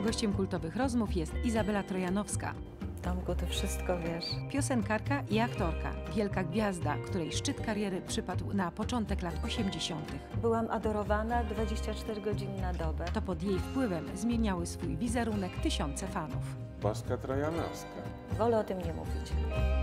Gościem kultowych rozmów jest Izabela Trojanowska, Tomku, ty wszystko wiesz. piosenkarka i aktorka, wielka gwiazda, której szczyt kariery przypadł na początek lat 80. Byłam adorowana 24 godziny na dobę. To pod jej wpływem zmieniały swój wizerunek tysiące fanów. Boska Trojanowska. Wolę o tym nie mówić.